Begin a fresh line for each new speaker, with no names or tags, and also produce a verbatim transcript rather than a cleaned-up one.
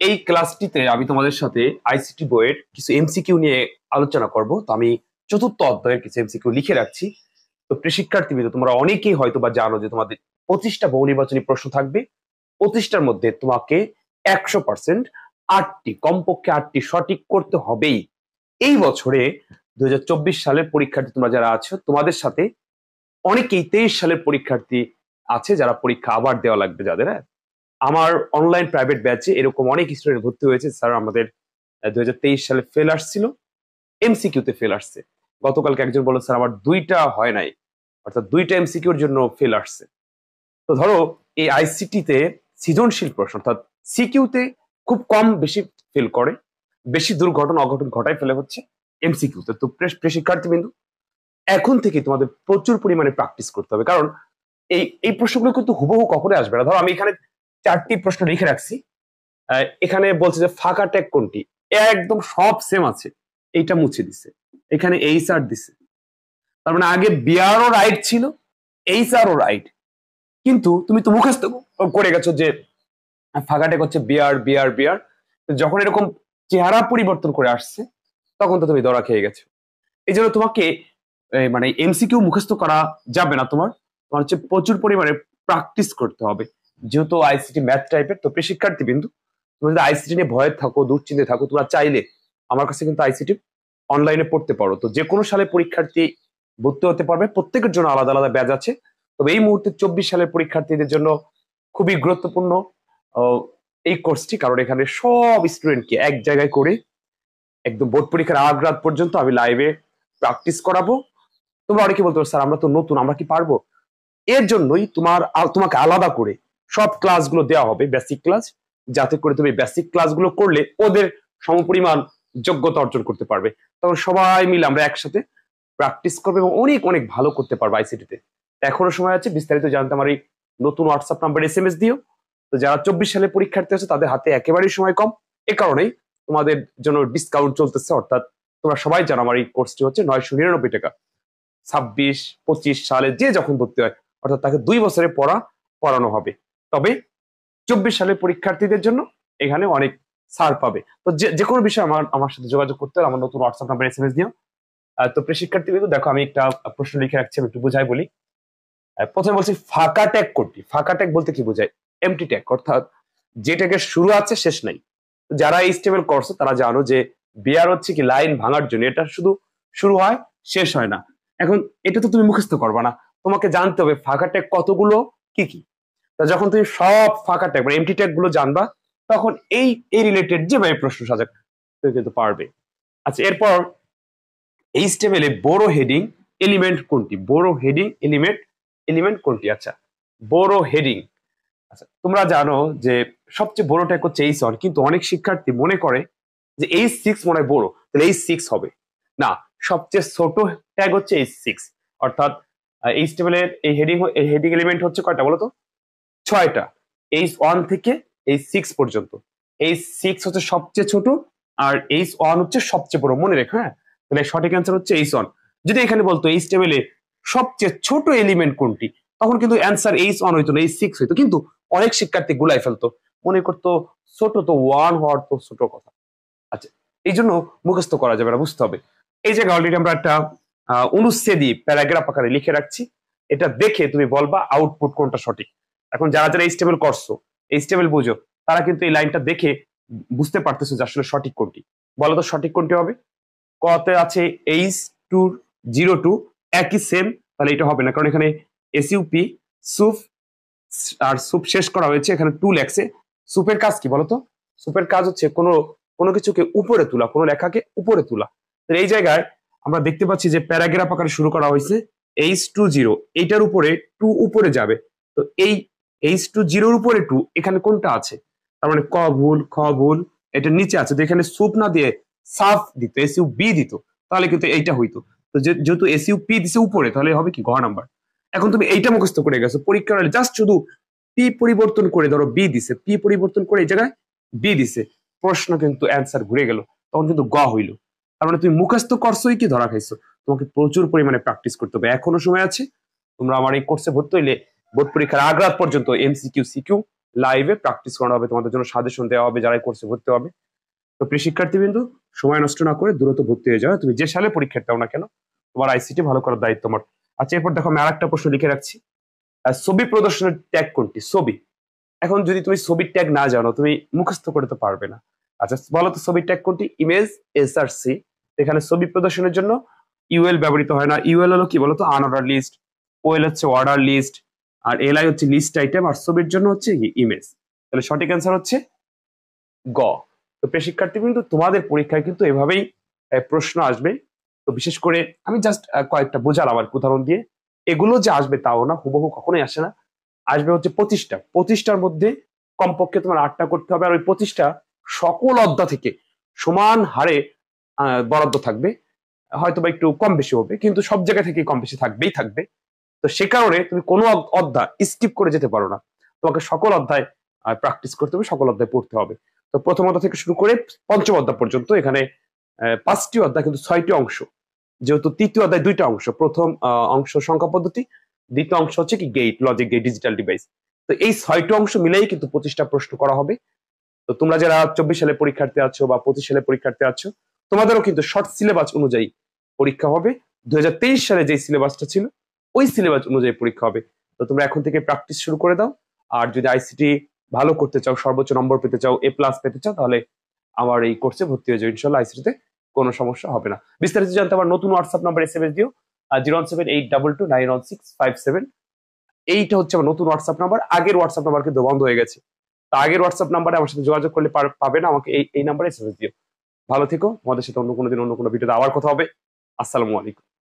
এই ক্লাসটিতে আমি তোমাদের সাথে আইসিটি বইয়ের কিছু এমসিকিউ নিয়ে আলোচনা করব। তো আমি চতুর্থ অধ্যায়ের কিছু এমসিকিউ লিখে রাখছি। তো প্রিয় শিক্ষার্থীবৃন্দ, তোমরা অনেকেই হয়তো বা জানো যে তোমাদের পঁচিশটা বহু নির্বাচনী প্রশ্ন থাকবে। পঁচিশটার মধ্যে তোমাকে একশো পার্সেন্ট আটটি, কমপক্ষে আটটি সঠিক করতে হবেই। এই বছরে দুই হাজার চব্বিশ সালের পরীক্ষার্থী তোমরা যারা আছো, তোমাদের সাথে অনেকেই তেইশ সালের পরীক্ষার্থী আছে যারা পরীক্ষা আবার দেওয়া লাগবে যাদের। হ্যাঁ, আমার অনলাইন প্রাইভেট ব্যাচে এরকম অনেক স্টুডেন্ট ভর্তি হয়েছে। স্যার, আমাদের দুই হাজার তেইশ সালে ফেল আসছিল, এমসিকিউতে ফেল আসছে। গতকালকে একজন বলল, স্যার আমার দুইটা হয় নাই, অর্থাৎ দুইটা এমসিকিউর জন্য ফেল আসছে। তো ধরো এই আইসিটিতে সৃজনশীল প্রশ্ন অর্থাৎ সিকিউতে খুব কম বেশি ফেল করে, বেশি দুর্ঘটনা অঘটন ঘটায় ফেলে হচ্ছে এমসিকিউতে। তো প্রিয় শিক্ষার্থীবৃন্দ, এখন থেকে তোমাদের প্রচুর পরিমাণে প্র্যাকটিস করতে হবে, কারণ এই এই প্রশ্নগুলো কিন্তু হুবহু কখনোই আসবে না। ধরো আমি এখানে চারটি প্রশ্ন লিখে রাখছি, এখানে বলছে যে ফাঁকা ট্যাগ কোনটি, একদম সব সেম আছে, এইটা মুছে দিছে, এখানে এইচ আর দিছে, তার মানে আগে বিআরও রাইট ছিল, এইচ আরও রাইট, কিন্তু তুমি তো মুখস্থ করে গেছো যে ফাঁকা ট্যাগ হচ্ছে বিআর বিআর বিআর। যখন এরকম চেহারা পরিবর্তন করে আসছে তখন তো তুমি ধরা খেয়ে গেছো। এই জন্য তোমাকে মানে এমসিকিউ মুখস্থ করা যাবে না, তোমার তোমার হচ্ছে প্রচুর পরিমাণে প্র্যাকটিস করতে হবে, যেহেতু আইসিটি ম্যাথ টাইপের। তো প্রিয় শিক্ষার্থীবৃন্দ, তুমি যদি আইসিটি নিয়ে ভয়ে থাকো, দুশ্চিন্তে থাকো, তোমরা চাইলে আমার কাছে কিন্তু আইসিটি অনলাইনে পড়তে পারো। তো যে কোনো সালে পরীক্ষার্থী ভর্তি হতে পারবে, প্রত্যেকের জন্য আলাদা আলাদা ব্যাচ আছে। তবে এই মুহূর্তে চব্বিশ সালের পরীক্ষার্থীদের জন্য খুবই গুরুত্বপূর্ণ এই কোর্সটি, কারণ এখানে সব স্টুডেন্টকে এক জায়গায় করে একদম বোর্ড পরীক্ষার আগ রাত পর্যন্ত আমি লাইভে প্র্যাকটিস করাবো। তোমরা অনেকে বলতে পারো, স্যার আমরা তো নতুন, আমরা কি পারবো? এর জন্যই তোমার তোমাকে আলাদা করে সব ক্লাসগুলো দেওয়া হবে, বেসিক ক্লাস, যাতে করে তুমি বেসিক ক্লাসগুলো করলে ওদের সমপরিমাণ যোগ্যতা অর্জন করতে পারবে। তখন সবাই মিলে আমরা একসাথে প্র্যাকটিস করবো এবং অনেক অনেক ভালো করতে পারবো আইসিটিতে। এখনো সময় আছে, বিস্তারিত জানতে আমার এই নতুন WhatsApp number S M S দিও। তো যারা চব্বিশ সালে পরীক্ষার্থী আছে তাদের হাতে একেবারেই সময় কম, এ কারণেই তোমাদের জন্য ডিসকাউন্ট চলতেছে। অর্থাৎ তোমরা সবাই জানো আমার এই কোর্সটি হচ্ছে নয়শো নিরানব্বই টাকা। ছাব্বিশ পঁচিশ সালে যে যখন ভর্তি হয়, অর্থাৎ তাকে দুই বছরে পড়া পড়ানো হবে। তবে চব্বিশ সালের পরীক্ষার্থীদের জন্য এখানে অনেক ছাড় পাবে। তো যে কোনো বিষয়ে আমার আমার সাথে যোগাযোগ করতে হবে, আমার নতুন WhatsApp number S M S দিও। তো প্রিয় শিক্ষার্থীবৃন্দ, দেখো আমি একটা প্রশ্ন লিখে রাখছি, আমি একটু বুঝাই বলি। প্রথমে বলছি ফাঁকা ট্যাগ কোনটি। ফাঁকা ট্যাগ বলতে কি বোঝায়? এমটি ট্যাগ, অর্থাৎ যে ট্যাগের শুরু আছে শেষ নাই। যারা এইচটিএমএল করছো তারা জানো যে বিআর হচ্ছে কি লাইন ভাঙার জন্য, এটা শুধু শুরু হয় শেষ হয় না। এখন এটা তো তুমি মুখস্থ করবা না, তোমাকে জানতে হবে ফাঁকা ট্যাগ কতগুলো, কি কি। যখন তুমি সব ফাঁকা ট্যাগ মানে এমটি ট্যাগ গুলো জানবা, তখন এই এই রিলেটেড যেভাবে প্রশ্ন সাজাক তুমি কিন্তু পারবে। আচ্ছা, এরপর এইচটিএমএল এ বড় হেডিং এলিমেন্ট কোনটি? বড় হেডিং এলিমেন্ট এলিমেন্ট কোনটি? আচ্ছা, বড় হেডিং, আচ্ছা তোমরা জানো যে সবচেয়ে বড় ট্যাগ হচ্ছে এইচ ওয়ান, কিন্তু অনেক শিক্ষার্থী মনে করে যে এইচ সিক্স মনে হয় বড়, তাহলে এইচ সিক্স হবে না। সবচেয়ে ছোট ট্যাগ হচ্ছে এইচ সিক্স। অর্থাৎ এইচটিএমএল এর এই হেডিং এই হেডিং এলিমেন্ট হচ্ছে কয়টা বলো তো? ছয়টা। এইচ ওয়ান থেকে এইচ সিক্স পর্যন্ত। এইচ সিক্স হচ্ছে সবচেয়ে ছোট আর এইচ ওয়ান হচ্ছে সবচেয়ে বড়, মনে রেখো। হ্যাঁ, তাহলে সঠিক অ্যান্সার হচ্ছে এইচ ওয়ান। যদি এখানে বলতো এইচটিএমএল এ সবচেয়ে ছোট এলিমেন্ট কোনটি, তখন কিন্তু অ্যান্সার এইচ ওয়ান হইতো না, এইচ সিক্স হইতো। কিন্তু অনেক শিক্ষার্থী গুলাই ফেলতো, মনে করতো ছোট তো ওয়ান হওয়ার তো ছোট কথা। আচ্ছা, এই জন্য মুখস্থ করা যাবে না, বুঝতে হবে। এই জায়গায় অলরেডি আমরা একটা অনুচ্ছেদী প্যারাগ্রাফ আকারে লিখে রাখছি, এটা দেখে তুমি বলবা আউটপুট কোনটা সঠিক। এখন যারা যারা এইচটিএমএল করছো, এইচটিএমএল বুঝো, তারা কিন্তু এই লাইনটা দেখে বুঝতে পারতেছো যে আসলে সঠিক কোনটি। বলো তো সঠিক কোনটি হবে? কতে আছে এইচ টু জিরো টু, একই সেম, তাহলে এটা হবে না, কারণ এখানে এসইউপি সুপ আর সুপ শেষ করা হয়েছে, এখানে টু লেখছে। সুপের কাজ কি বলতো? সুপের কাজ হচ্ছে কোনো কোনো কিছুকে উপরে তোলা, কোনো লেখাকে উপরে তোলা। এই জায়গায় আমরা দেখতে পাচ্ছি যে প্যারাগ্রাফ আকারে শুরু করা হয়েছে এইচ টু জিরো, এইটার উপরে টু উপরে যাবে। তো এই এইচ টু জিরোর উপরে টু, এখানে কোনটা আছে? তার মানে ক ভুল, খ ভুল, এটা নিচে আছে। তো এখানে সুপ না দিয়ে সাফ দিত, এসইউ বি দিত, তাহলে কিন্তু এইটা হইতো। তো যেহেতু এসইউ পি দিছে উপরে, তাহলে হবে কি ঘ নাম্বার। এখন তুমি এইটা মুখস্থ করে গেছো, পরীক্ষার হলে জাস্ট শুধু পি পরিবর্তন করে ধরো বি দিছে, পি পরিবর্তন করে এই জায়গায় বি দিছে, প্রশ্ন কিন্তু অ্যান্সার ঘুরে গেল, তখন কিন্তু গ হইল। তার মানে তুমি মুখস্থ করছোই কি ধরা খাইছো। তোমাকে প্রচুর পরিমাণে প্র্যাকটিস করতে হবে, এখনো সময় আছে। তোমরা আমার এই কোর্সে ভর্তি হইলে বোর্ড পরীক্ষার আগ রাত পর্যন্ত এমসিকিউ সিকিউ লাইভে প্র্যাকটিস করানো হবে, তোমাদের জন্য সাজেশন দেওয়া হবে যারাই কোর্সে ভর্তি হবে। তো প্রিয় শিক্ষার্থীবৃন্দ, সময় নষ্ট না করে দ্রুত ভর্তি হয়ে যাও। তুমি যে সালে পরীক্ষা দাও না কেন, তোমার আইসিটি ভালো করার দায়িত্ব তোমার। আচ্ছা, এরপর দেখো আমি আর একটা প্রশ্ন লিখে রাখছি। ছবি প্রদর্শনের ট্যাগ কোনটি? ছবি। এখন যদি তুমি ছবির ট্যাগ না জানো, তুমি মুখস্থ করে তো পারবে না। আচ্ছা বলো তো ছবির ট্যাগ কোনটি? Image SRC. এখানে ছবি প্রদর্শনের জন্য ইউএল ব্যবহৃত হয় না। ইউএল হলো কি বলতো? Unorder list. ওএল হচ্ছে অর্ডার লিস্ট। আর এলআই হচ্ছে লিস্ট আইটেম। আর ছবির জন্য হচ্ছে ইমেজ। তাহলে সঠিক অ্যান্সার হচ্ছে গ। তো প্রিয় শিক্ষার্থী, কিন্তু তোমাদের পরীক্ষায় কিন্তু এভাবেই প্রশ্ন আসবে। তো বিশেষ করে আমি জাস্ট কয়েকটা বোঝালাম আর উদাহরণ দিয়ে। এগুলো যে আসবে তাও না, হুবহু কখনোই আসে না। আসবে হচ্ছে পঁচিশটা। পঁচিশটার মধ্যে কমপক্ষে তোমার আটটা করতে হবে। আর ওই পঁচিশটা সকল অধ্যায় থেকে সমান হারে বরাদ্দ থাকবে। হয়তো বা একটু কম বেশি হবে, কিন্তু সব জায়গা থেকে কম বেশি থাকবেই থাকবে। তো সে কারণে তুমি কোনো অধ্যায় স্কিপ করে যেতে পারো না। তোমাকে সকল অধ্যায় প্র্যাকটিস করতে হবে, সকল অধ্যায় পড়তে হবে। তো প্রথম অধ্যায় থেকে শুরু করে পঞ্চম অধ্যায় পর্যন্ত এখানে পাঁচটি অধ্যায়, কিন্তু ছয়টি অংশ। যেহেতু তৃতীয় অধ্যায় দুইটা অংশ, প্রথম অংশ সংখ্যা পদ্ধতি, দ্বিতীয় অংশ হচ্ছে কি gate, logic gate, digital device. তো এই ছয়টি অংশ মিলেই কিন্তু পঁচিশটা প্রশ্ন করা হবে। তো তোমরা যারা চব্বিশ সালে পরীক্ষার্থী আছো বা পঁচিশ সালে পরীক্ষার্থী আছো, তোমাদেরও কিন্তু শর্ট সিলেবাস অনুযায়ী পরীক্ষা হবে। দুই হাজার তেইশ সালে যে সিলেবাসটা ছিল ওই সিলেবাস অনুযায়ী পরীক্ষা হবে। তো তোমরা এখন থেকে প্র্যাকটিস শুরু করে দাও। আর যদি আইসিটি ভালো করতে চাও, সর্বোচ্চ নম্বর পেতে চাও, এ প্লাস পেতে চাও, তাহলে আমার এই কোর্সে ভর্তি হয়ে যাও। ইনশাল্লাহ আইসিটিতে কোনো সমস্যা হবে না। বিস্তারিত জানতে আমার নতুন WhatsApp number S M S দিও, zero one seven eight double two nine one six five seven. এইটা হচ্ছে আমার নতুন হোয়াটসঅ্যাপ নাম্বার। আগের হোয়াটসঅ্যাপ নাম্বার কিন্তু বন্ধ হয়ে গেছে। তো আগের হোয়াটসঅ্যাপ নাম্বারে আমার সাথে যোগাযোগ করলে পাবে না, আমাকে এই এই নাম্বারে এস এম এস দিও। ভালো থেকো। আমাদের সাথে অন্য কোনো দিন অন্য কোনো ভিডিওতে আবার কথা হবে। আসসালামু আলাইকুম।